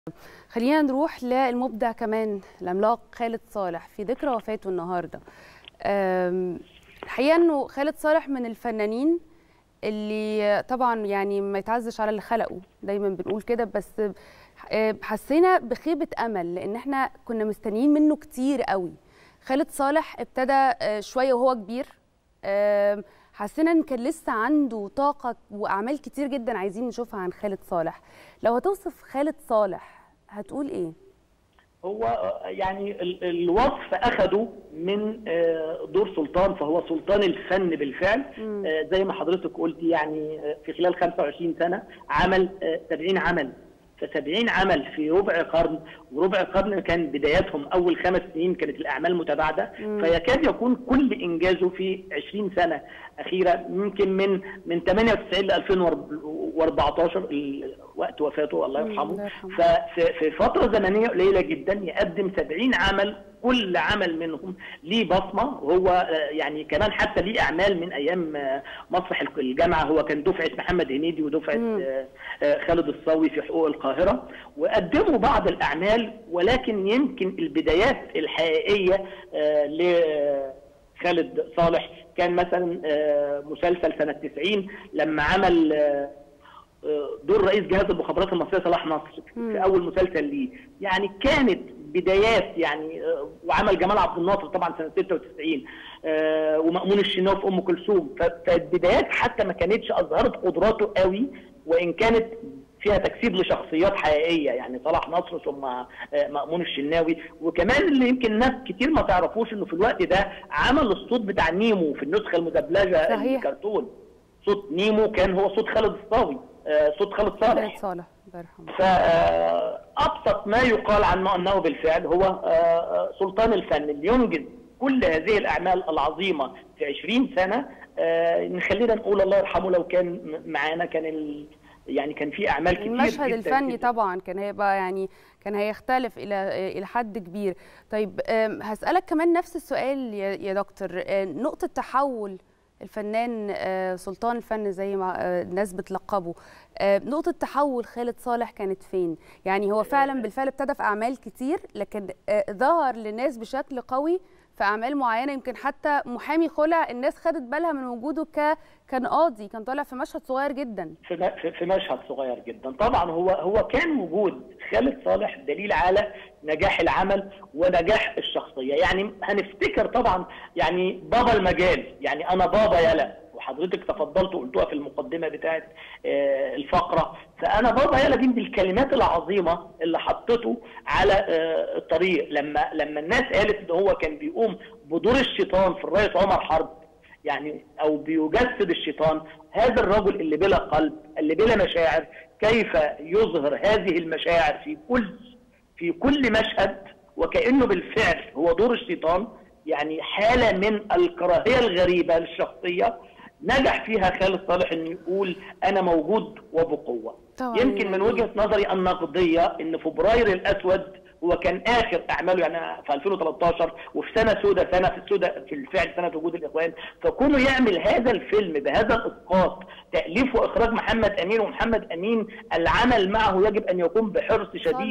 خلينا نروح للمبدع كمان العملاق خالد صالح في ذكرى وفاته النهارده. الحقيقه انه خالد صالح من الفنانين اللي طبعا يعني ما يتعزش على اللي خلقه، دايما بنقول كده، بس حسينا بخيبه امل لان احنا كنا مستنيين منه كتير قوي. خالد صالح ابتدى شويه وهو كبير، حسينا ان كان لسه عنده طاقه واعمال كتير جدا عايزين نشوفها عن خالد صالح. لو هتوصف خالد صالح هتقول ايه؟ هو يعني الوصف اخده من دور سلطان، فهو سلطان الفن بالفعل. زي ما حضرتك قلتي، يعني في خلال 25 سنه عمل 70 عمل، ف70 عمل في ربع قرن، وربع قرن كان بداياتهم اول 5 سنين كانت الاعمال متباعده، فيكاد يكون كل انجازه في 20 سنه اخيره، يمكن من 98 ل 2014 وقت وفاته الله يرحمه. ففي فتره زمنيه قليله جدا يقدم 70 عمل، كل عمل منهم ليه بصمه. هو يعني كمان حتى ليه اعمال من ايام مسرح الجامعه، هو كان دفعه محمد هنيدي ودفعه خالد الصاوي في حقوق القاهره، وقدموا بعض الاعمال، ولكن يمكن البدايات الحقيقيه لخالد صالح كان مثلا مسلسل سنه 90 لما عمل دور رئيس جهاز المخابرات المصريه صلاح نصر في اول مسلسل ليه. يعني كانت بدايات، يعني وعمل جمال عبد الناصر طبعا سنه 96 ومأمون الشناوي في ام كلثوم. فالبدايات حتى ما كانتش اظهرت قدراته قوي، وان كانت فيها تجسيد لشخصيات حقيقيه، يعني صلاح نصر ثم مأمون الشناوي. وكمان اللي يمكن ناس كتير ما تعرفوش انه في الوقت ده عمل الصوت بتاع نيمو في النسخه المدبلجه الكرتون. صوت نيمو كان هو صوت خالد الصاوي، صوت خالد صالح. فأبسط ما يقال عنه أنه بالفعل هو سلطان الفن اللي ينجز كل هذه الأعمال العظيمة في 20 سنة. نخلينا نقول الله يرحمه، لو كان معانا كان يعني كان في أعمال كتير. المشهد الفني طبعا كان هيبقى يعني كان هيختلف إلى حد كبير. طيب هسألك كمان نفس السؤال يا دكتور، نقطة تحول الفنان سلطان الفن زي ما الناس بتلقبه، نقطة تحول خالد صالح كانت فين؟ يعني هو فعلا بالفعل ابتدى في أعمال كتير، لكن ظهر للناس بشكل قوي في أعمال معينة، يمكن حتى محامي خلع الناس خدت بالها من وجوده كان قاضي، كان طالع في مشهد صغير جدا. في مشهد صغير جدا. طبعا هو كان وجود خالد صالح دليل على نجاح العمل ونجاح الشخصية. يعني هنفتكر طبعا يعني بابا المجال، يعني أنا بابا يلا، وحضرتك تفضلت وقلتوها في المقدمة بتاعت الفقرة. فأنا بابا يلا دي من الكلمات العظيمة اللي حطته على الطريق، لما الناس قالت إن هو كان بيقوم بدور الشيطان في الرئيس عمر حرب، يعني أو بيجسد الشيطان. هذا الرجل اللي بلا قلب، اللي بلا مشاعر، كيف يظهر هذه المشاعر في كل مشهد، وكأنه بالفعل هو دور الشيطان. يعني حالة من الكراهية الغريبة للشخصية نجح فيها خالد صالح انه يقول انا موجود وبقوة. يمكن من وجهة نظري النقدية ان فبراير الاسود هو كان اخر اعماله، يعني في 2013 وفي سنه سوداء في الفعل سنه وجود الاخوان. فكونه يعمل هذا الفيلم بهذا الاسقاط، تاليف واخراج محمد امين، ومحمد امين العمل معه يجب ان يكون بحرص شديد.